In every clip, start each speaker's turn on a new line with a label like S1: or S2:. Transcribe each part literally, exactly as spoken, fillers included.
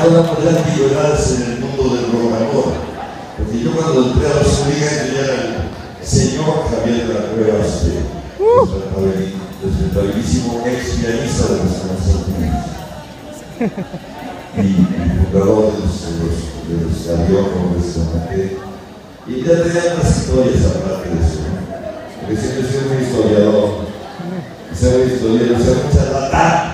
S1: hablamos de antigüedades en el mundo del rock and roll. Porque yo cuando entré a los hooligans, yo era el señor Javier de la Cueva, este, respetabilísimo ex pianista de los Estados Unidos. Y, y fundador de los, de los, de los aviones, de Sonate. Y ya tenía unas historias aparte de eso, ¿no? Porque siempre he sido muy historiador. Y ser muy historiador, ser muy charlatán,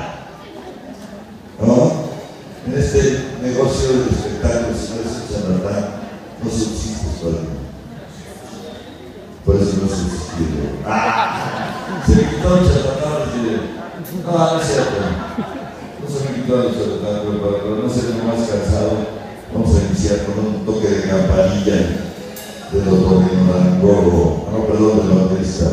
S1: ¿no? En este negocio de espectáculos, si no es un charlatán, no subsistes todavía. Por eso no subsistes. ¡Ah! Se me quitó el charlatán y dije, no, no es cierto. No se me quitó el charlatán, pero para no ser más cansado, vamos a iniciar con un toque de campanilla del doctor Nino Langoro, no, perdón, de la baterista.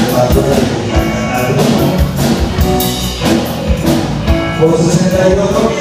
S1: Por sesenta y dos